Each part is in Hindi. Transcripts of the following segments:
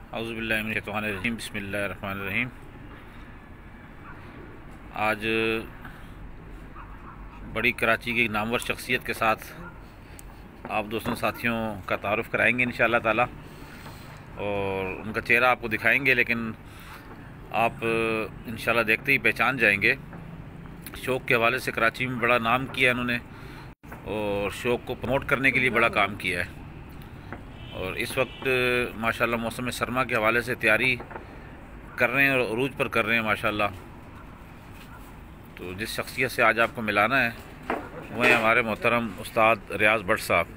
औज़ुबिल्लाहि मिनश्शैतानिर्रजीम बिस्मिल्लाहिर्रहमानिर्रहीम। आज बड़ी कराची की नामवर शख्सियत के साथ आप दोस्तों साथियों का तारुफ़ कराएंगे इंशाअल्लाह ताला और उनका चेहरा आपको दिखाएंगे, लेकिन आप इंशाअल्लाह देखते ही पहचान जाएंगे। शौक़ के हवाले से कराची में बड़ा नाम किया इन्होंने और शौक़ को प्रमोट करने के लिए बड़ा काम किया है। और इस वक्त माशाल्लाह मौसम सरमा के हवाले से तैयारी कर रहे हैं और अरूज पर कर रहे हैं माशाल्लाह। तो जिस शख्सियत से आज आपको मिलाना है वो है हमारे मोहतरम उस्ताद रियाज भट्ट साहब।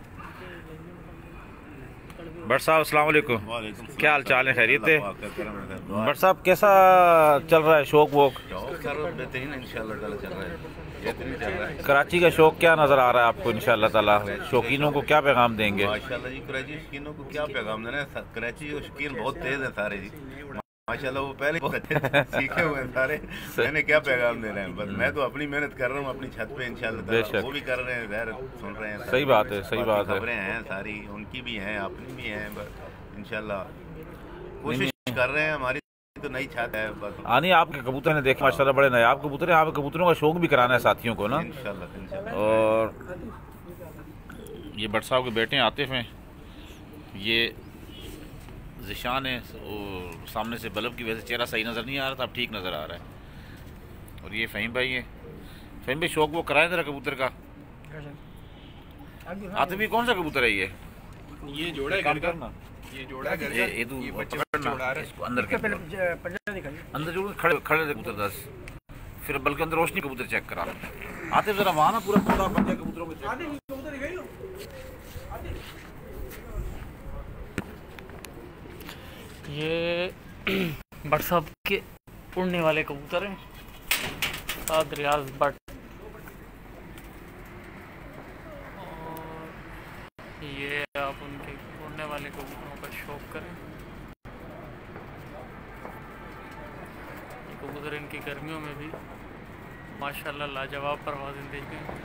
भट्ट साहब अस्सलाम वालेकुम, क्या हाल चाल है? खैरियत है? भट्ट साहब कैसा चल रहा है शौक़ वोक? बेहतरीन इंशाल्लाह ताला चल रहा है, बेहतरीन चल रहा है। कराची का शौक़ क्या नज़र आ रहा है आपको इंशाल्लाह ताला? शौकीनों को क्या पैगाम देंगे? माशाल्लाह जी, कराची के शौकीनों को क्या पैगाम देना है? कराची के शौकीन बहुत तेज है सारे जी माशाल्लाह, वो पहले बहुत अच्छे सीखे हुए हैं सारे। मैंने क्या पैगाम देना है, बस मैं तो अपनी मेहनत कर रहा हूँ अपनी छत पे इंशाल्लाह। वो भी कर रहे हैं, ज़ाहिर सुन रहे हैं। सही बात है, सही बात है। खबरें हैं सारी, उनकी भी हैं अपनी भी हैं, बस इंशाल्लाह कोशिश कर रहे हैं। हमारी तो नई छत है बस। नहीं, आपके कबूतर ने देखे माशाल्लाह बड़े नायाब कबूतर हैं। आप कबूतरों का शौक़ भी कराना है साथियों को ना इंशाल्लाह। और ये भट्ट साहब के बेटे आतिफ हैं, ये ज़िशान है और सामने से बल्ब की वजह से चेहरा सही नज़र नहीं आ रहा था, अब ठीक नज़र आ रहा है। और ये फ़हीम भाई है। फ़हीम भाई शौक़ वो कराए ज़रा कबूतर का। आतिफ भी कौन सा कबूतर है ये जोड़ा है घर का, ये जोड़ा है घर का। ये बच्चे जोड़ा है इसको अंदर के अंदर जो खड़े खड़े कबूतर 10 फिर बल्कि अंदर रोशनी कबूतर चेक करा। आतिफ जरा वहाँ ना पूरा पूरा बन जाए कबूतरों में। ये भट्ट साहब के उड़ने वाले कबूतर हैं, उस्ताद रियाज भट्ट। और ये आप उनके उड़ने वाले कबूतरों का शौक़ करें। ये कबूतर इनकी गर्मियों में भी माशाल्लाह लाजवाब परवाज़ें देते हैं।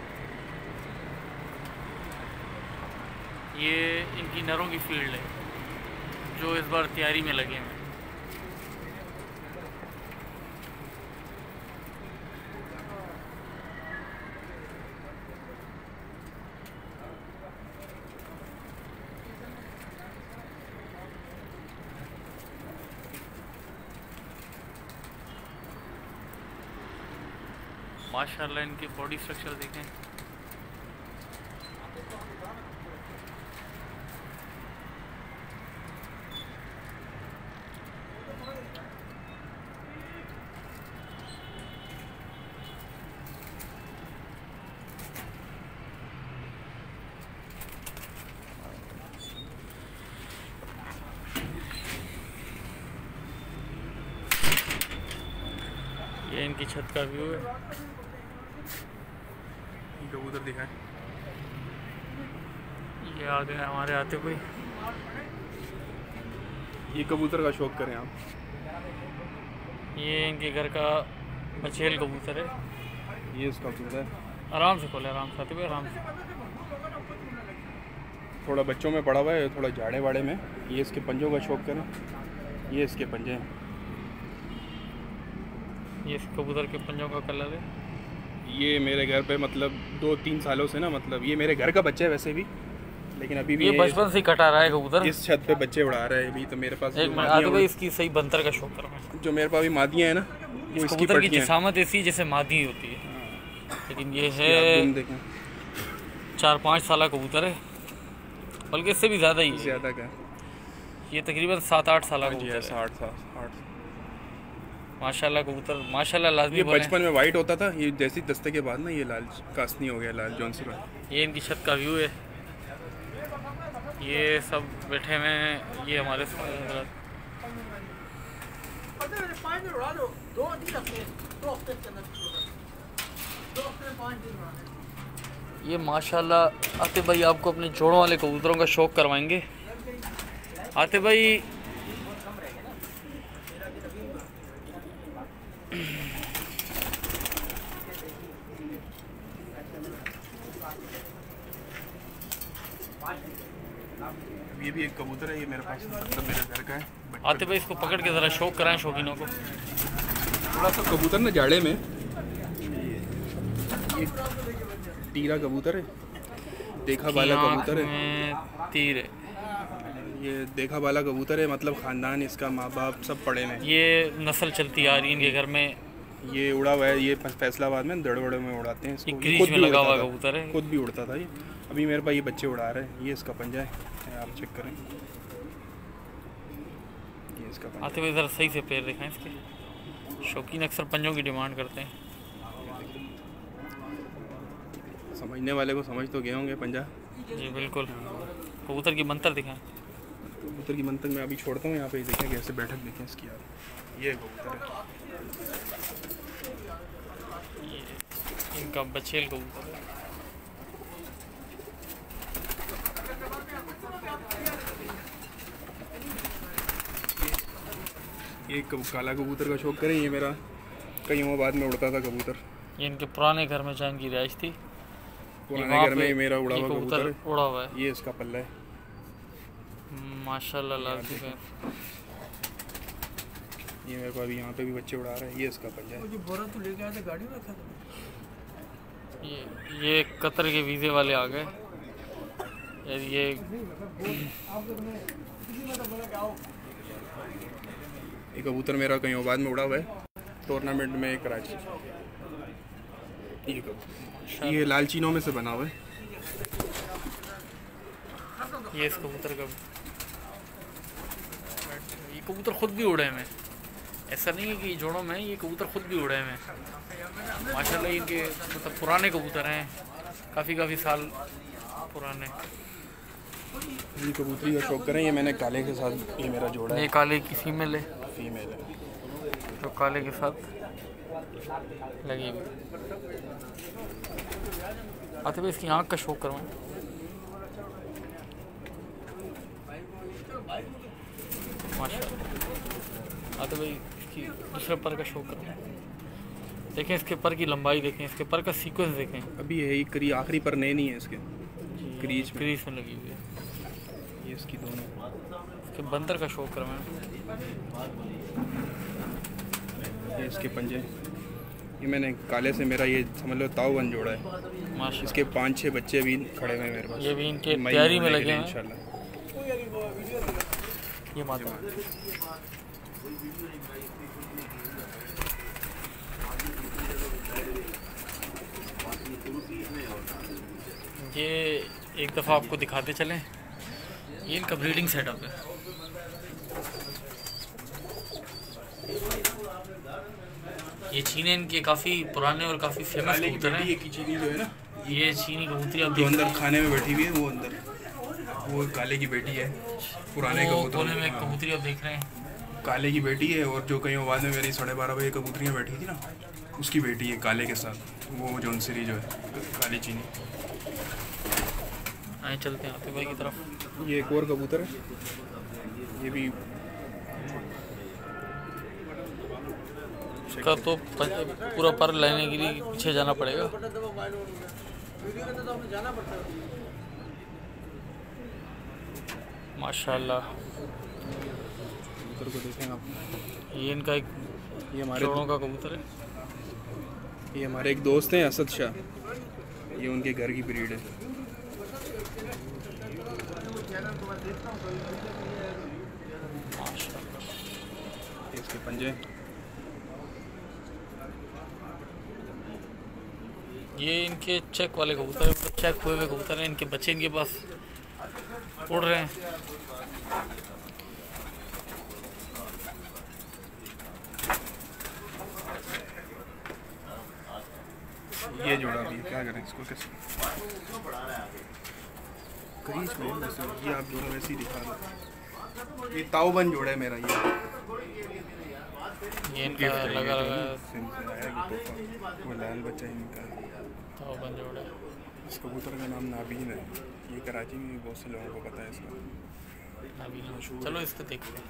ये इनकी नरों की फील्ड है जो इस बार तैयारी में लगे हैं। माशाल्लाह इनकी बॉडी स्ट्रक्चर देखें। ये इनकी छत का व्यू है। कबूतर दिखाएं। ये आ गए हमारे आते कोई। ये कबूतर का शौक करें आप। ये इनके घर का बचेल कबूतर है। ये इसका कबूतर है, आराम से खोले, आराम से आते हुए आराम से। थोड़ा बच्चों में पड़ा हुआ है, थोड़ा झाड़े वाड़े में। ये इसके पंजों का शौक करें, ये इसके पंजे हैं। ये इस कबूतर के पंजों का कलर है। ये मेरे घर पे मतलब 2-3 सालों से ना, मतलब ये मेरे घर का बच्चा है वैसे भी, लेकिन अभी भी ये बचपन से ही कटा रहा है कबूतर। इस छत पे बच्चे उड़ा रहा है। अभी तो मेरे पास एक मिनट आते भाई, इसकी सही बंतर का शौक कर रहा है। जो मेरे पास अभी मादियाँ हैं ना, वो इस कबूतर की जिसामत ऐसी जैसे मादी होती है, लेकिन ये है 4-5 साल कबूतर है, बल्कि इससे भी ज़्यादा ही ज़्यादा का। ये तकरीबन 7-8 साल कबूतर है। 8 माशाल्लाह कबूतर माशाल्लाह लाजमी। ये बचपन में वाइट होता था, ये जैसी दस्ते के बाद ना ये लाल कासनी हो गया, लाल जॉनसी का। ये इनकी छत का व्यू है। ये सब बैठे हुए हैं, ये हमारे ये माशाल्लाह। आते भाई आपको अपने जोड़ों वाले कबूतरों का शौक़ करवाएंगे। आते भाई ये भी एक कबूतर है, ये मेरे पास मतलब मेरे घर का है। आते भाई इसको पकड़ के ज़रा शौक कराएं शौकीनों को। थोड़ा सा कबूतर ना जाड़े में, ये टीरा कबूतर है, देखा बाला कबूतर है, तीर है, ये देखा बाला कबूतर है, मतलब ख़ानदान इसका माँ बाप सब पड़े हैं। ये नस्ल चलती आ रही है इनके घर में। ये उड़ा हुआ है, ये फैसलाबाद में दड़बड़े में उड़ाते हैं इसको। ये क्रीज में लगा हुआ कबूतर है, खुद भी उड़ता था ये। अभी मेरे पास ये बच्चे उड़ा रहे हैं, ये इसका पंजा है, आप चेक करें, ये इसका पंजा। आते हुए ज़रा सही से पैर दिखाएं इसके। शौकीन अक्सर पंजों की डिमांड करते हैं। समझने वाले को समझ तो गए होंगे पंजा। जी बिल्कुल। कबूतर की मंतर दिखाएं। कबूतर की मंतर मैं अभी छोड़ता हूँ यहाँ पे, देखें कैसे बैठक देखें इसकी यार। ये कबूतर है, ये इनका बचेल कबूतर है। ये काला कबूतर का शौक करें, ये मेरा कईयों बाद में उड़ता था कबूतर। ये इनके पुराने घर में जहाँ इनकी रिहाइश थी, पुराने घर में मेरा उड़ा हुआ कबूतर उड़ा हुआ है। ये इसका पल्ला है माशाल्लाह लाल की है। ये मेरे को अभी यहाँ पे भी बच्चे उड़ा रहा है, ये इसका पंजा है। ये कतर के वीज़े वाले आ गए यार। ये कबूतर मेरा कहीं बाद में उड़ा हुआ है टूर्नामेंट में कराची। ये लाल चीनों में से बना हुआ है। ये इस कबूतर का, ये कबूतर खुद भी उड़े हैं, ऐसा नहीं है कि जोड़ों में, ये कबूतर खुद भी उड़े हैं माशाल्लाह। इनके मतलब पुराने कबूतर हैं, काफ़ी साल पुराने। ये कबूतरी का शौक करें, ये मैंने काले के साथ, ये मेरा जोड़ा है। ये काले की फीमेल है, फीमेल है जो काले के साथ लगी हुई। आते भाई इसकी आँख का शौक करवाएं। माशाल्लाह। आते भाई इसकी दूसरे पर का शौक करवाएं। देखें इसके पर की लंबाई, देखें इसके पर का सीक्वेंस देखें। अभी यही करी आखिरी पर नहीं है इसके, क्रीज में लगी हुई है। ये इसकी दोनों, इसके बंदर का शौक करवाएं। ये इसके पंजे, ये मैंने काले से मेरा ये समझ लो ताऊ बन जोड़ा है। इसके 5-6 बच्चे भी खड़े हुए हैं मेरे पास। ये भी इनके तैयारी में लगे हैं इंशाल्लाह। ये माता ये एक दफ़ा आपको दिखाते चलें, ये इनका ब्रीडिंग सेटअप है। ये चीनी इनके काफ़ी पुराने और काफ़ी फेमस कबूतर हैं। ये चीनी जो है ना, ये चीनी कबूतरी आप जो अंदर खाने में बैठी हुई है, वो अंदर वो काले की बेटी है। पुराने कबूतर कोने में कबूतरी आप देख रहे हैं, काले की बेटी है। और जो कहीं बाद में मेरी 12:30 बजे कबूतरियाँ बैठी थी ना, उसकी बेटी है काले के साथ, वो जौनसरी जो है काली चीनी। आए चलते हैं आते भाई की तरफ। ये एक और कबूतर है, ये भी इसका तो पूरा पर लेने के लिए पीछे जाना पड़ेगा। माशाल्लाह। कबूतर को देखें आप, ये इनका एक ये हमारे जोड़ों का कबूतर है। ये हमारे एक दोस्त हैं असद शाह, ये उनके घर की ब्रीड है। माशाल्लाह। इसके पंजे, ये इनके चेक वाले कबूतर हैं, मतलब चेक हुए हुए कबूतर हैं। इनके बच्चे इनके पास उड़ रहे हैं। ये जोड़ा भी क्या करें इसको, कैसे क्रीज में वैसे ये आप जोड़ा वैसे ही दिखा रहे। ये ताऊबन जोड़ा है मेरा, ये इनका लगा वो लाल बच्चा इनका ताऊबन जोड़ा है। इस कबूतर का नाम नाबीन है। ये कराची में बहुत से लोगों को पता है इसका। चलो इसको देखते हैं।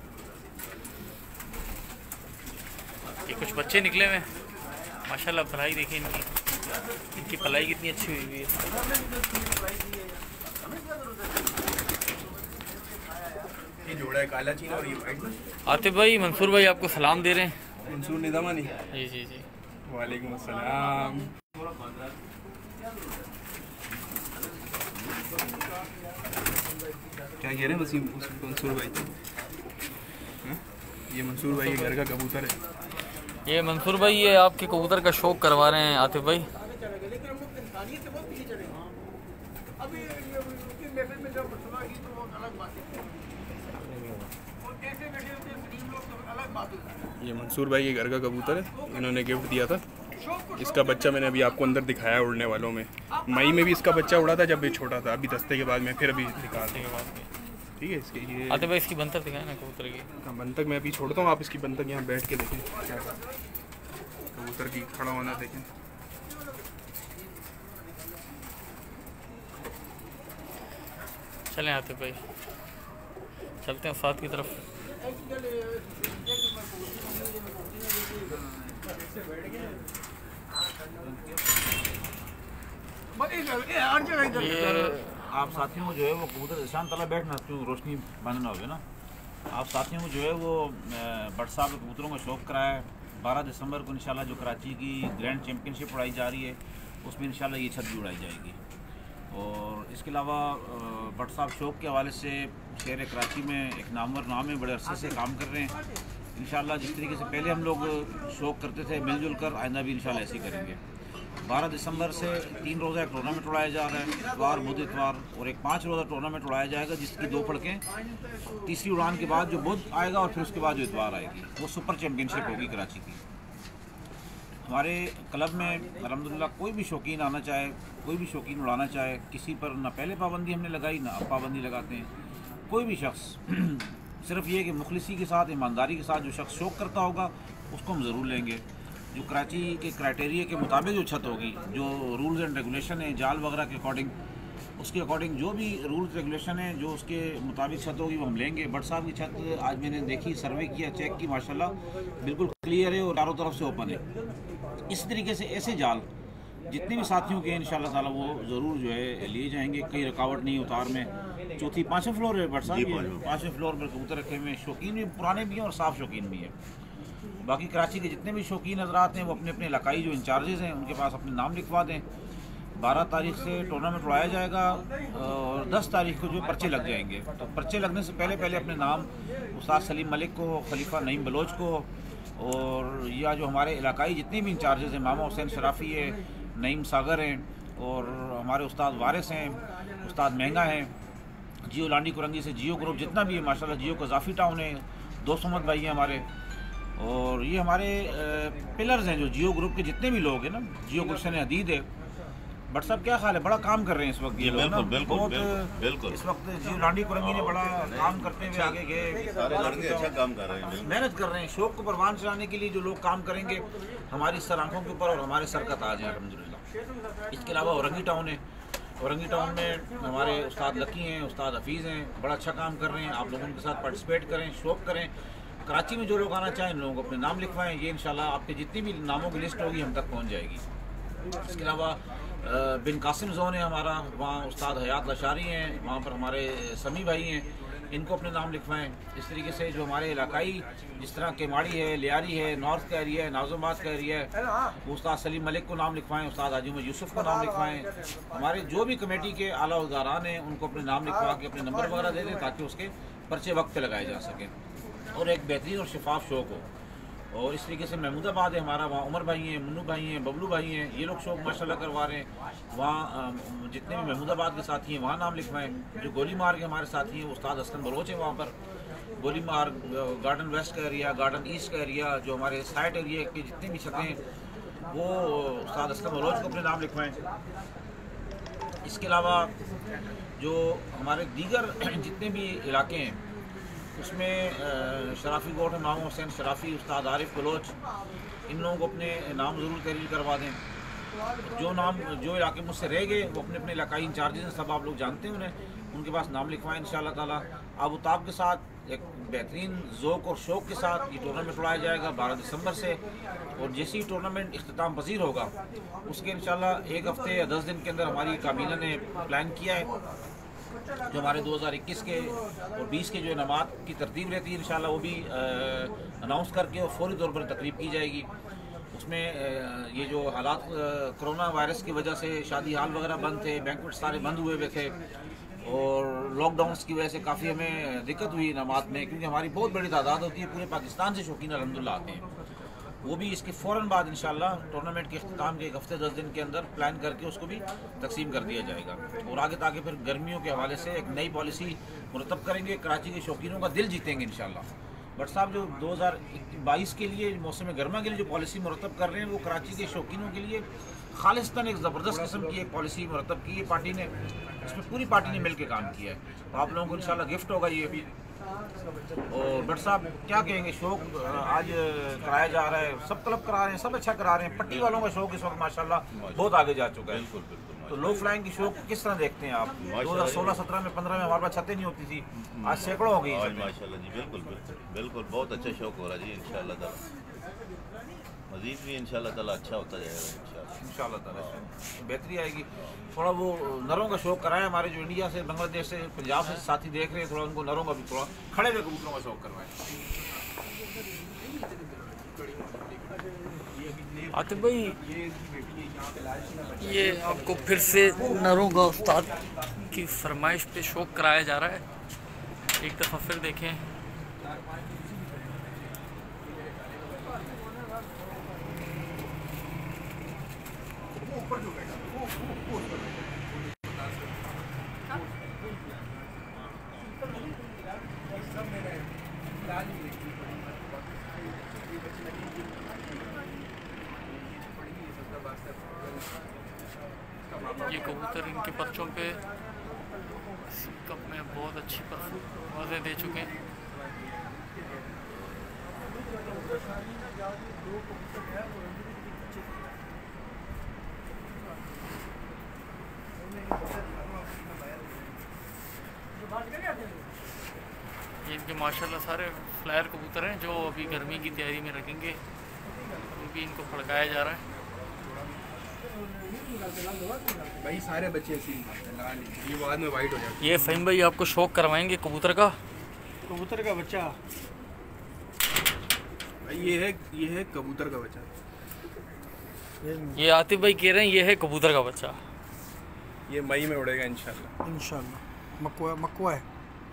ये कुछ बच्चे निकले हुए माशाल्लाह। पलाई देखिए इनकी पलाई कितनी अच्छी हुई है। ये जोड़ा है काला चीना और ये वाइट। आतिफ भाई, मंसूर भाई आपको सलाम दे रहे हैं। मंसूर निज़ामानी। जी जी जी, वालेकुम अस्सलाम। क्या कह रहे हैं वसीम मंसूर भाई? ये मंसूर भाई के घर का कबूतर है। ये मंसूर भाई ये आपके कबूतर का शौक करवा रहे हैं आतिफ भाई। ये मंसूर भाई के घर का कबूतर है, इन्होंने गिफ्ट दिया था। इसका बच्चा मैंने अभी आपको अंदर दिखाया उड़ने वालों में। मई में भी इसका बच्चा उड़ा था जब ये छोटा था, अभी दस्ते के बाद में फिर अभी निकालने के बाद में। ठीक है, इसके ये आतिफ भाई इसकी बंतख दिखाए ना कबूतर की। बंतख मैं अभी छोड़ता हूँ, आप इसकी बंतख यहाँ बैठ के देखें क्या कबूतर की खड़ा होना देखें। चलें आतिफ भाई, चलते हैं साथ की तरफ। आप साथियों को जो है वो कबूतर शान तला बैठना, क्यों रोशनी बंद ना हो ना। आप साथियों को जो है वो भट्ट साहब के कबूतरों का शौक़ कराया है। 12 दिसंबर को इंशाल्लाह जो कराची की ग्रैंड चैम्पियनशिप उड़ाई जा रही है, उसमें इंशाल्लाह ये छत भी उड़ाई जाएगी। और इसके अलावा भट्ट साहब शौक़ के हवाले से शहर कराची में एक नामवर नाम है, बड़े अरसे से काम कर रहे हैं। इंशाल्लाह जिस तरीके से पहले हम लोग शौक़ करते थे मिलजुल कर, आइंदा भी इंशाल्लाह ऐसे ही करेंगे। 12 दिसंबर से 3 रोज़ा एक टूर्नामेंट उड़ाया जा रहा है, इतवार बुध इतवार, और एक 5 रोज़ा टूर्नामेंट उड़ाया जाएगा जिसकी 2 फड़कें तीसरी उड़ान के बाद जो बुध आएगा और फिर उसके बाद जो इतवार आएगी वो सुपर चैम्पियनशिप होगी कराची की। हमारे क्लब में अल्हम्दुलिल्लाह कोई भी शौकीन आना चाहे, कोई भी शौकीन उड़ाना चाहे, किसी पर ना पहले पाबंदी हमने लगाई ना अब पाबंदी लगाते हैं। कोई भी शख्स सिर्फ ये कि मुखलिसी के साथ, ईमानदारी के साथ जो शख्स शौक़ करता होगा उसको हम ज़रूर लेंगे। जो कराची के क्राइटेरिया के मुताबिक जो छत होगी, जो रूल्स एंड रेगुलेशन है जाल वगैरह के अकॉर्डिंग, उसके अकॉर्डिंग जो भी रूल्स रेगुलेशन है जो उसके मुताबिक छत होगी वो हम लेंगे। भट्ट साहब की छत आज मैंने देखी, सर्वे किया, चेक की, माशाल्लाह बिल्कुल क्लियर है और चारों तरफ से ओपन है। इस तरीके से ऐसे जाल जितने भी साथियों के हैं इंशाल्लाह ताला वो ज़रूर जो है लिए जाएंगे। कहीं रुकावट नहीं उतार में। 4th-5वें फ्लोर है भट्ट साहब, 5वें फ्लोर पर कबूतर रखे हुए हैं। शौकीन भी पुराने भी हैं और साफ़ शौकीन भी हैं। बाकी कराची के जितने भी शौकीन हजरात हैं वो अपने अपने इलाकाई जो इंचार्जेज़ हैं उनके पास अपने नाम लिखवा दें। 12 तारीख से टूर्नामेंट उड़ाया जाएगा और 10 तारीख को जो पर्चे लग जाएंगे। तो पर्चे लगने से पहले पहले अपने नाम उस्ताद सलीम मलिक को, खलीफा नईम बलोच को, और या जो हमारे इलाकाई जितने भी इंचार्जेज़ हैं, मामा हुसैन शराफ़ी है, नईम सागर हैं, और हमारे उस्ताद वारिस हैं, उस्ताद महंगा हैं, जियो लांडी कुरंगी से जियो ग्रुप जितना भी है माशाल्लाह, जियो कज़ाफ़ी टाउन है, 200 भाई हैं हमारे, और ये हमारे पिलर्स हैं जो जियो ग्रुप के जितने भी लोग हैं ना। जियो गुलशन हदीद है। भट्ट साहब क्या ख्याल है, बड़ा काम कर रहे हैं इस वक्त ये लोग ना, बिल्कुल इस वक्त जियो लांडी कुरंगी ने बड़ा काम करते हुए आगे गए, सारे लड़के अच्छा काम कर रहे हैं, मेहनत कर रहे हैं। शौक़ को परवान चलाने के लिए जो लोग काम करेंगे हमारी सर आंखों के ऊपर और हमारे सर का ताज है अल्हम्दुलिल्लाह। इसके अलावा औरंगी टाउन है, औरंगी टाउन में हमारे उस्ताद लकी हैं, उस्ताद हफीज़ हैं, बड़ा अच्छा काम कर रहे हैं। आप लोगों के साथ पार्टिसिपेट करें, शौक़ करें। कराची में जो लोग आना चाहें लोगों को अपने नाम लिखवाएं, ये इंशाल्लाह आपके जितनी भी नामों की लिस्ट होगी हम तक पहुंच जाएगी। इसके अलावा बिन कासिम जोन है हमारा, वहाँ उस्ताद हयात लशारी हैं, वहाँ पर हमारे समी भाई हैं, इनको अपने नाम लिखवाएं। इस तरीके से जो हमारे इलाकाई जिस तरह केमाड़ी है, लियारी है, नॉर्थ का एरिया है, नाज़िमाबाद का एरिया है, वो उस्ताद सलीम मलिक को नाम लिखवाएं, उस्ताद आजिम यूसुफ को नाम लिखवाएं। हमारे जो भी कमेटी के आला उदारान हैं उनको अपने नाम लिखवा के अपने नंबर वगैरह दे दें ताकि उसके पर्चे वक्त पे लगाए जा सकें और एक बेहतरीन और शफाफ शौक़ हो। और इस तरीके से महमूदाबाद है हमारा, वहाँ उमर भाई हैं, मुन्नू भाई हैं, बबलू भाई हैं, ये लोग शौक़ माशाल्लाह करवा रहे हैं। वहाँ जितने भी महमूदाबाद के साथी हैं वहाँ नाम लिखवाएं। जो गोली मार के हमारे साथी हैं उस्ताद असलम बलोच हैं, वहाँ पर गोली मार, गार्डन वेस्ट का एरिया, गार्डन ईस्ट का एरिया, जो हमारे साइड एरिया के जितने भी छतें हैं वो उस्ताद असलम बलोच को अपने नाम लिखवाएँ। इसके अलावा जो हमारे दीगर जितने भी इलाके हैं उसमें शराफ़ी गोट है, मामा हुसैन शराफ़ी, उस्ताद आरिफ बलोच, इन लोगों को अपने नाम ज़रूर तहरीर करवा दें। जो इलाके मुझसे रह गए वो अपने अपने इलाकाई इंचार्जेस हैं, सब आप लोग जानते हैं उन्हें, उनके पास नाम लिखवाएं इंशाअल्लाह ताला। आबुताब के साथ एक बेहतरीन ज़ौक़ और शौक़ के साथ ये टूर्नामेंट उड़ाया जाएगा 12 दिसंबर से, और जैसे ही टूर्नामेंट इख्तिताम पज़ीर होगा उसके इंशाअल्लाह 1 हफ़्ते या 10 दिन के अंदर हमारी काबीना ने प्लान किया है जो हमारे 2021 के और 20 के जो इनामात की तरतीब रहती है इंशाल्लाह वो भी अनाउंस करके और फौरी तौर पर तकरीब की जाएगी। उसमें ये जो हालात कोरोना वायरस की वजह से शादी हाल वगैरह बंद थे, बैंक्वेट सारे बंद हुए हुए थे और लॉकडाउन्स की वजह से काफ़ी हमें दिक्कत हुई इनामात में, क्योंकि हमारी बहुत बड़ी तादाद होती है, पूरे पाकिस्तान से शौकीन अल्हम्दुलिल्लाह आते हैं। वो भी इसके फ़ौरन बाद इंशाल्लाह टूर्नामेंट के अख्ताम के 1 हफ्ते 10 दिन के अंदर प्लान करके उसको भी तकसीम कर दिया जाएगा और आगे ताकि फिर गर्मियों के हवाले से एक नई पॉलिसी मुरतब करेंगे, कराची के शौकीनों का दिल जीतेंगे इंशाल्लाह। बट साहब जो 2022 के लिए मौसम गर्मा के लिए जो पॉलिसी मुरतब कर रहे हैं वो कराची के शौकीनों के लिए खालिस्तान एक ज़बरदस्त किस्म की एक पॉलिसी मुरतब की है पार्टी ने, इसमें पूरी पार्टी ने मिल के काम किया है। तो आप लोगों को इंशाल्लाह गिफ्ट होगा ये भी। और बट साहब क्या कहेंगे, शौक आज कराया जा रहा है, सब क्लब करा रहे हैं, सब अच्छा करा रहे हैं, पट्टी वालों का शौक इस वक्त माशाल्लाह बहुत आगे जा चुका है। बिल्कुल बिल्कुल। तो लो फ्लाइंग की शौक किस तरह देखते हैं आप? 2016-17 में 15 में हमारे पास छतें नहीं होती थी, आज सैकड़ों हो गई आज माशाल्लाह जी, बिल्कुल बिल्कुल बिल्कुल, बहुत अच्छा शौक हो रहा है जी। इंशाल्लाह ताला मज़ीद भी इंशाल्लाह ताला अच्छा होता जाएगा इंशाल्लाह ताला, बेहतरी आएगी। थोड़ा वो नरों का शौक कराएं, हमारे जो इंडिया से, बांग्लादेश से, पंजाब से साथी देख रहे हैं, थोड़ा उनको नरों का भी थोड़ा खड़े हुए कबूतरों का शौक करवाएं। आतिफ भाई ये आपको फिर से नरों का उस्ताद की फरमाइश पे शौक कराया जा रहा है, एक दफ़ा फिर देखें। ये कबूतर इनके बच्चों पे कप में बहुत अच्छी परफॉर्मेंस दे चुके हैं। ये इनके माशाल्लाह सारे फ्लायर कबूतर हैं जो अभी गर्मी की तैयारी में रखेंगे, क्योंकि इनको फड़काया जा रहा है। भाई सारे बच्चे ऐसे ही, ये बाद में वाइट हो जाते हैं। ये फ़हीम भाई आपको शौक करवाएंगे कबूतर का बच्चा। भाई ये है कबूतर का बच्चा। ये आतिफ भाई कह रहे हैं ये है कबूतर का बच्चा, ये मई में उड़ेगा इंशाल्लाह। मकवा है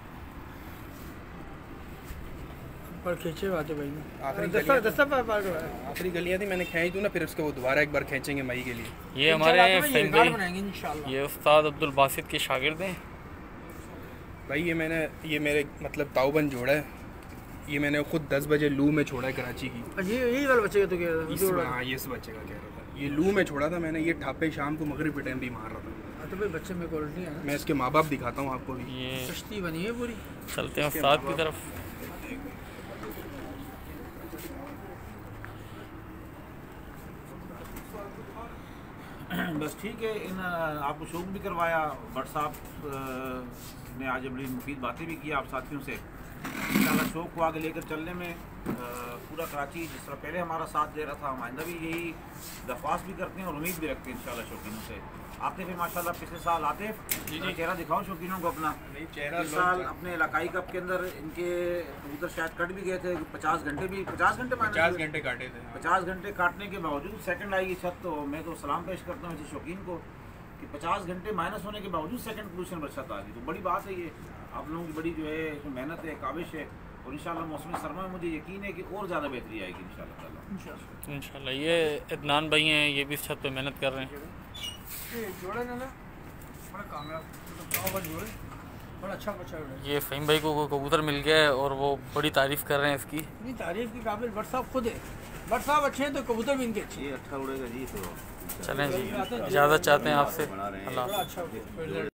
पर खींचे आते भाई ने आखिरी गलियाँ थी, मैंने खींच दूँ ना, फिर उसको वो दोबारा एक बार खींचेंगे मई के लिए। ये हमारे फ़हीम भाई ये उस्ताद अब्दुल बासित के शागिर्द हैं। भाई ये मेरे मतलब ताऊबन जोड़ा है, ये मैंने खुद 10 बजे लू में छोड़ा है कराची की। यही वाला बच्चे का तो कह रहा था, हाँ ये इस बच्चे का कह रहा था, ये लू में छोड़ा था मैंने। ये ठापे शाम को मगरिब के टाइम भी मार रहा था। तो भाई बच्चे में क्वालिटी है ना, मैं इसके माँ बाप दिखाता हूँ आपको भी। ये कश्ती बनी है पूरी। चलते हैं उस्ताद की तरफ। बस ठीक है, इन आपको शौक भी करवाया, बट साहब ने आज बड़ी मुफीद बातें भी की आप साथियों से। इंशाल्लाह शौक को आगे लेकर चलने में पूरा कराची जिस तरह पहले हमारा साथ दे रहा था, हम आइंदा भी यही दरख्वास्त भी करते हैं और उम्मीद भी रखते हैं इंशाल्लाह शौकीनों से। आतिफ है माशाल्लाह, पिछले साल आतिफ चेहरा दिखाओ शौकीनों को अपना। इस साल अपने इलाकाई कप के अंदर इनके कबूतर शायद कट भी गए थे, 50 घंटे 50 घंटे काटे थे। 50 घंटे काटने के बावजूद सेकंड आई छत, तो मैं तो सलाम पेश करता हूँ ऐसे शौकीन को कि 50 घंटे माइनस होने के बावजूद सेकंड पोजीशन पर छत आ गई, तो बड़ी बात है ये। आप लोगों की बड़ी जो है मेहनत है, काविश है, और इंशाल्लाह मौसम सरमा में मुझे यकीन है कि और ज़्यादा बेहतरी आएगी इंशाल्लाह। इंशाल्लाह ये इदनान भाई हैं, ये भी इस छत पे मेहनत कर रहे हैं। जोड़े ना बड़ा कामयाब जोड़े, बड़ा अच्छा बच्चा है। ये फ़हीम भाई को कबूतर मिल गया है और वो बड़ी तारीफ़ कर रहे हैं इसकी। नहीं तारीफ की काबिल बट साहब खुद है, बट साहब अच्छे हैं तो कबूतर भी इनके अच्छे हैं। ये अच्छा उड़ेगा जी। तो चलें जी, इजाज़त चाहते हैं आपसे। अल्लाह। बड़ा अच्छा